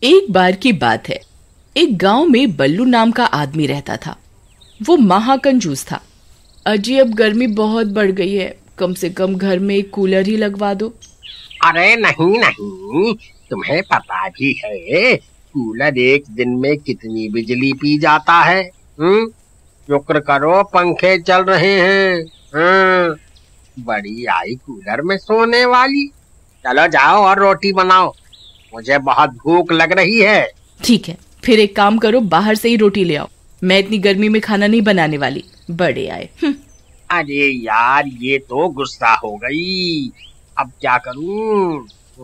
एक बार की बात है, एक गांव में बल्लू नाम का आदमी रहता था। वो महाकंजूस था। अजी अब गर्मी बहुत बढ़ गई है, कम से कम घर में एक कूलर ही लगवा दो। अरे नहीं नहीं, तुम्हें पता भी है कूलर एक दिन में कितनी बिजली पी जाता है? शुक्र करो पंखे चल रहे हैं। बड़ी आई कूलर में सोने वाली। चलो जाओ और रोटी बनाओ, मुझे बहुत भूख लग रही है। ठीक है, फिर एक काम करो, बाहर से ही रोटी ले आओ। मैं इतनी गर्मी में खाना नहीं बनाने वाली। बड़े आए। अरे यार, ये तो गुस्सा हो गई। अब क्या करूं?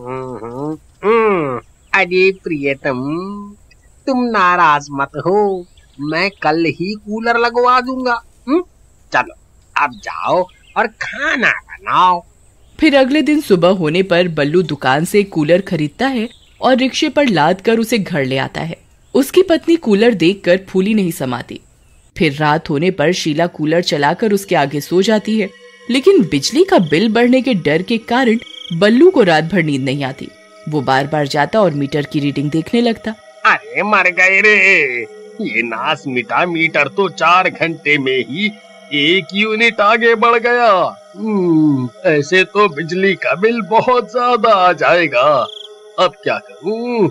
अरे प्रियतम, तुम नाराज मत हो, मैं कल ही कूलर लगवा दूंगा। चलो अब जाओ और खाना बनाओ। फिर अगले दिन सुबह होने पर बल्लू दुकान से कूलर खरीदता है और रिक्शे पर लाद कर उसे घर ले आता है। उसकी पत्नी कूलर देखकर फूली नहीं समाती। फिर रात होने पर शीला कूलर चलाकर उसके आगे सो जाती है, लेकिन बिजली का बिल बढ़ने के डर के कारण बल्लू को रात भर नींद नहीं आती। वो बार बार जाता और मीटर की रीडिंग देखने लगता। अरे मर गए रे, ये नास मिटा मीटर तो 4 घंटे में ही 1 यूनिट आगे बढ़ गया। ऐसे तो बिजली का बिल बहुत ज्यादा आ जाएगा। अब क्या करूं?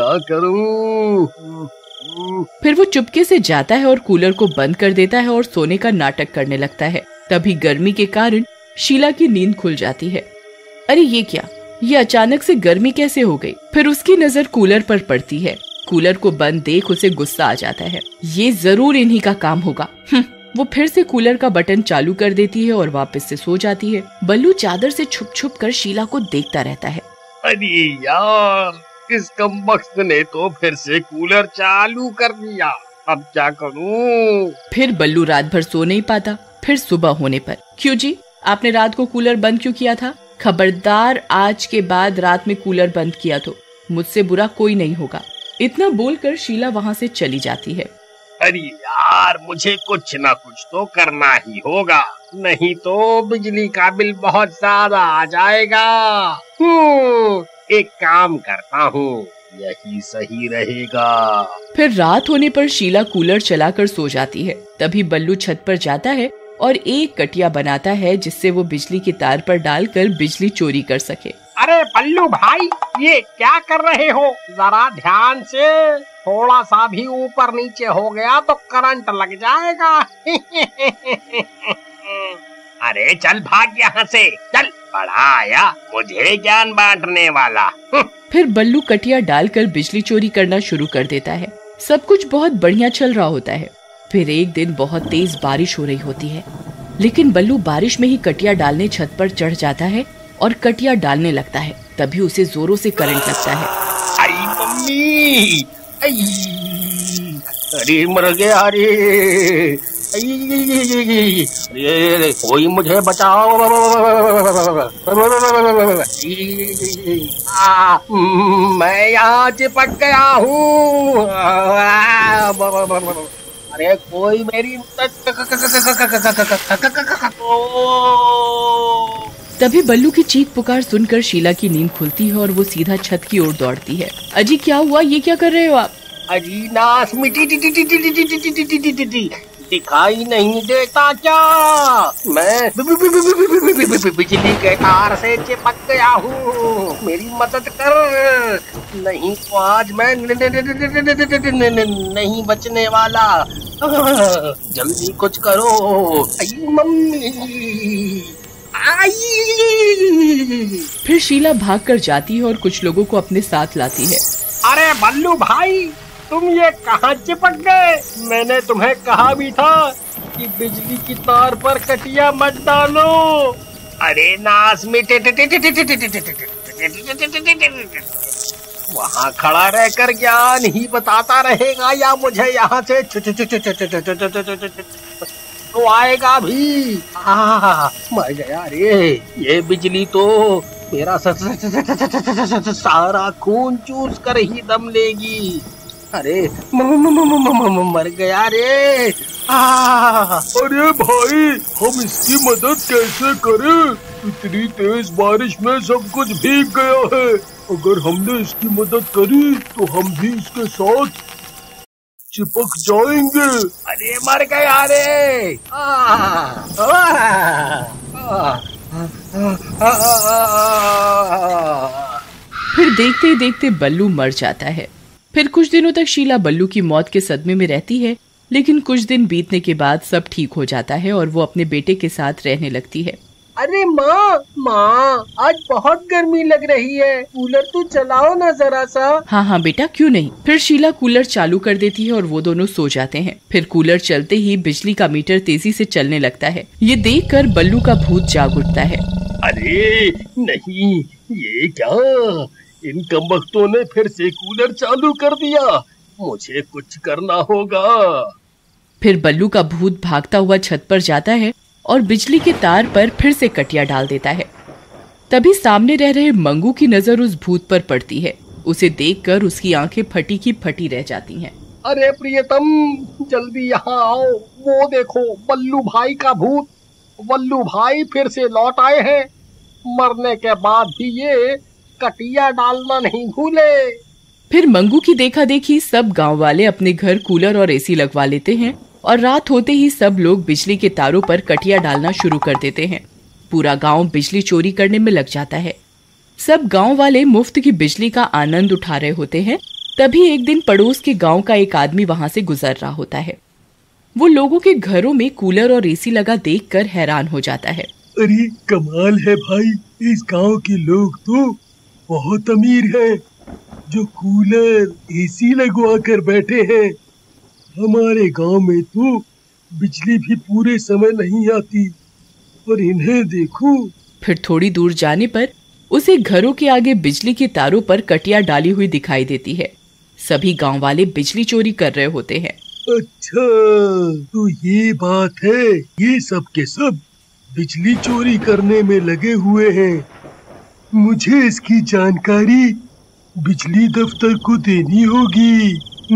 फिर वो चुपके से जाता है और कूलर को बंद कर देता है और सोने का नाटक करने लगता है। तभी गर्मी के कारण शीला की नींद खुल जाती है। अरे ये क्या, ये अचानक से गर्मी कैसे हो गई? फिर उसकी नजर कूलर पर पड़ती है। कूलर को बंद देख उसे गुस्सा आ जाता है। ये जरूर इन्हीं का काम होगा। वो फिर से कूलर का बटन चालू कर देती है और वापस से सो जाती है। बल्लू चादर से छुप छुप कर शीला को देखता रहता है। अरे यार, इस कमबख्त ने तो फिर से कूलर चालू कर दिया। अब क्या करूं? फिर बल्लू रात भर सो नहीं पाता। फिर सुबह होने पर, क्यों जी, आपने रात को कूलर बंद क्यों किया था? खबरदार, आज के बाद रात में कूलर बंद किया तो मुझसे बुरा कोई नहीं होगा। इतना बोलकर शीला वहाँ से चली जाती है। अरे यार, मुझे कुछ ना कुछ तो करना ही होगा, नहीं तो बिजली का बिल बहुत ज्यादा आ जाएगा। एक काम करता हूँ, यही सही रहेगा। फिर रात होने पर शीला कूलर चलाकर सो जाती है। तभी बल्लू छत पर जाता है और एक कटिया बनाता है जिससे वो बिजली के तार पर डालकर बिजली चोरी कर सके। अरे बल्लू भाई, ये क्या कर रहे हो? जरा ध्यान से, थोड़ा सा भी ऊपर नीचे हो गया तो करंट लग जाएगा। अरे चल भाग यहाँ से, चल, बड़ा आया मुझे ज्ञान बांटने वाला। फिर बल्लू कटिया डालकर बिजली चोरी करना शुरू कर देता है। सब कुछ बहुत बढ़िया चल रहा होता है। फिर एक दिन बहुत तेज बारिश हो रही होती है, लेकिन बल्लू बारिश में ही कटिया डालने छत पर चढ़ जाता है और कटिया डालने लगता है। तभी उसे जोरों से करंट लगता है। आई मम्मी, अरे मर गया रे, अरे कोई मुझे बचाओ, मैं यहाँ चिपक गया हूँ। अरे कोई मेरी तभी बल्लू की चीख पुकार सुनकर शीला की नींद खुलती है और वो सीधा छत की ओर दौड़ती है। अजी क्या हुआ, ये क्या कर रहे हो आप? अजी नास मिटी दिखाई नहीं देता क्या? मैं बिजली के तार से चिपक गया हूँ, मेरी मदद कर, नहीं तो आज मैं नहीं बचने वाला। जल्दी कुछ करो। आई मम्मी, फिर शीला भागकर जाती है और कुछ लोगों को अपने साथ लाती है। अरे बल्लू भाई, तुम ये कहाँ चिपक गए? मैंने तुम्हें कहा भी था कि बिजली की तार पर कटिया मत डालो। अरे नास मिटे, वहाँ खड़ा रहकर ज्ञान ही बताता रहेगा या मुझे यहाँ से तो आएगा भी? मर गया रे, ये बिजली तो मेरा सारा खून चूस कर ही दम लेगी। अरे मर गया रे। अरे भाई, हम इसकी मदद कैसे करें? इतनी तेज बारिश में सब कुछ भीग गया है। अगर हमने इसकी मदद करी तो हम भी इसके साथ चिपक जाएंगे। अरे मर गया रे। फिर देखते ही देखते बल्लू मर जाता है। फिर कुछ दिनों तक शीला बल्लू की मौत के सदमे में रहती है, लेकिन कुछ दिन बीतने के बाद सब ठीक हो जाता है और वो अपने बेटे के साथ रहने लगती है। अरे माँ आज बहुत गर्मी लग रही है, कूलर तो चलाओ ना जरा सा। हाँ बेटा, क्यों नहीं। फिर शीला कूलर चालू कर देती है और वो दोनों सो जाते हैं। फिर कूलर चलते ही बिजली का मीटर तेजी से चलने लगता है। ये देखकर बल्लू का भूत जाग उठता है। अरे नहीं, ये क्या, इन कमबख्तों ने फिर से कूलर चालू कर दिया, मुझे कुछ करना होगा। फिर बल्लू का भूत भागता हुआ छत पर जाता है और बिजली के तार पर फिर से कटिया डाल देता है। तभी सामने रह रहे मंगू की नजर उस भूत पर पड़ती है। उसे देखकर उसकी आंखें फटी की फटी रह जाती हैं। अरे प्रियतम, जल्दी यहाँ आओ, वो देखो बल्लू भाई का भूत। बल्लू भाई फिर से लौट आए हैं। मरने के बाद भी ये कटिया डालना नहीं भूले। फिर मंगू की देखा देखी सब गांव वाले अपने घर कूलर और एसी लगवा लेते हैं और रात होते ही सब लोग बिजली के तारों पर कटिया डालना शुरू कर देते हैं। पूरा गांव बिजली चोरी करने में लग जाता है। सब गांव वाले मुफ्त की बिजली का आनंद उठा रहे होते हैं। तभी एक दिन पड़ोस के गांव का एक आदमी वहां से गुजर रहा होता है। वो लोगों के घरों में कूलर और एसी लगा देखकर हैरान हो जाता है। अरे कमाल है भाई, इस गांव के लोग तो बहुत अमीर हैं, जो कूलर एसी लगवा कर बैठे हैं। हमारे गांव में तो बिजली भी पूरे समय नहीं आती, और इन्हें देखो। फिर थोड़ी दूर जाने पर उसे घरों के आगे बिजली के तारों पर कटिया डाली हुई दिखाई देती है। सभी गांव वाले बिजली चोरी कर रहे होते हैं। अच्छा, तो ये बात है, ये सब के सब बिजली चोरी करने में लगे हुए हैं। मुझे इसकी जानकारी बिजली दफ्तर को देनी होगी।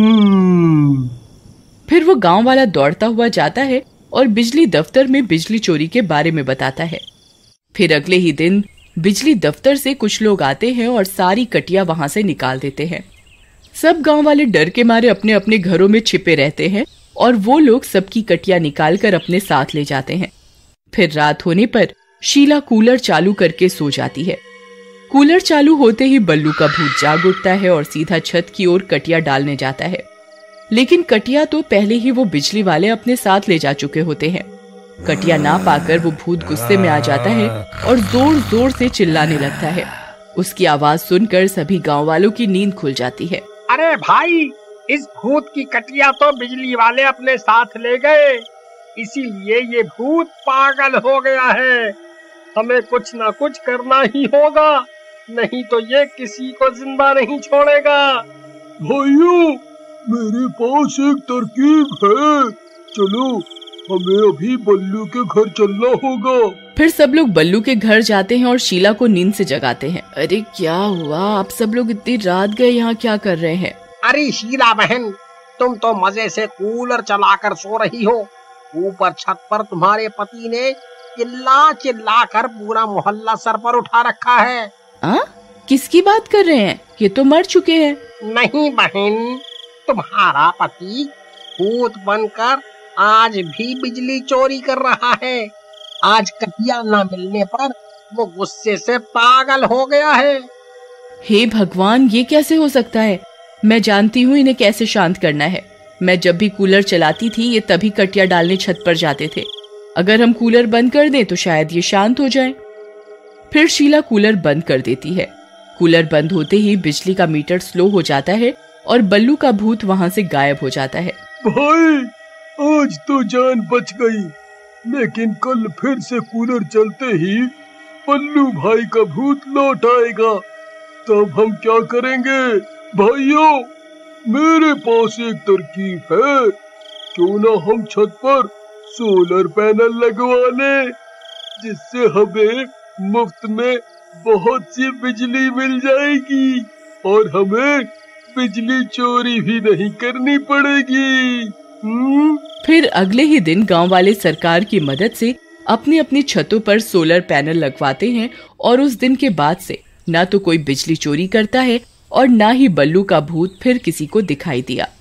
फिर वो गांव वाला दौड़ता हुआ जाता है और बिजली दफ्तर में बिजली चोरी के बारे में बताता है। फिर अगले ही दिन बिजली दफ्तर से कुछ लोग आते हैं और सारी कटिया वहां से निकाल देते हैं। सब गांव वाले डर के मारे अपने अपने घरों में छिपे रहते हैं और वो लोग सबकी कटिया निकालकर अपने साथ ले जाते हैं। फिर रात होने पर शीला कूलर चालू करके सो जाती है। कूलर चालू होते ही बल्लू का भूत जाग उठता है और सीधा छत की ओर कटिया डालने जाता है, लेकिन कटिया तो पहले ही वो बिजली वाले अपने साथ ले जा चुके होते हैं। कटिया ना पाकर वो भूत गुस्से में आ जाता है और जोर जोर से चिल्लाने लगता है। उसकी आवाज सुनकर सभी गांव वालों की नींद खुल जाती है। अरे भाई, इस भूत की कटिया तो बिजली वाले अपने साथ ले गए, इसीलिए ये भूत पागल हो गया है। हमें कुछ ना कुछ करना ही होगा, नहीं तो ये किसी को जिंदा नहीं छोड़ेगा। भाइयों, मेरे पास एक तरकीब है, चलो हमें अभी बल्लू के घर चलना होगा। फिर सब लोग बल्लू के घर जाते हैं और शीला को नींद से जगाते हैं। अरे क्या हुआ, आप सब लोग इतनी रात गए यहाँ क्या कर रहे हैं? अरे शीला बहन, तुम तो मजे से कूलर चलाकर सो रही हो। ऊपर छत पर तुम्हारे पति ने चिल्ला चिल्ला कर पूरा मोहल्ला सर पर उठा रखा है। किसकी बात कर रहे हैं? ये तो मर चुके हैं। नहीं बहन, तुम्हारा पति भूत बनकर आज भी बिजली चोरी कर रहा है। आज कटिया न मिलने पर वो गुस्से से पागल हो गया है। हे भगवान, ये कैसे हो सकता है? मैं जानती हूँ इन्हें कैसे शांत करना है। मैं जब भी कूलर चलाती थी ये तभी कटिया डालने छत पर जाते थे। अगर हम कूलर बंद कर दें तो शायद ये शांत हो जाए। फिर शीला कूलर बंद कर देती है। कूलर बंद होते ही बिजली का मीटर स्लो हो जाता है और बल्लू का भूत वहां से गायब हो जाता है। भाई, आज तो जान बच गई, लेकिन कल फिर से कूलर चलते ही बल्लू भाई का भूत लौट आएगा, तब हम क्या करेंगे? भाइयों, मेरे पास एक तरकीब है, क्यों ना हम छत पर सोलर पैनल लगवा लें, जिससे हमें मुफ्त में बहुत सी बिजली मिल जाएगी और हमें बिजली चोरी भी नहीं करनी पड़ेगी। फिर अगले ही दिन गांव वाले सरकार की मदद से अपनी अपनी छतों पर सोलर पैनल लगवाते हैं और उस दिन के बाद से ना तो कोई बिजली चोरी करता है और ना ही बल्लू का भूत फिर किसी को दिखाई दिया।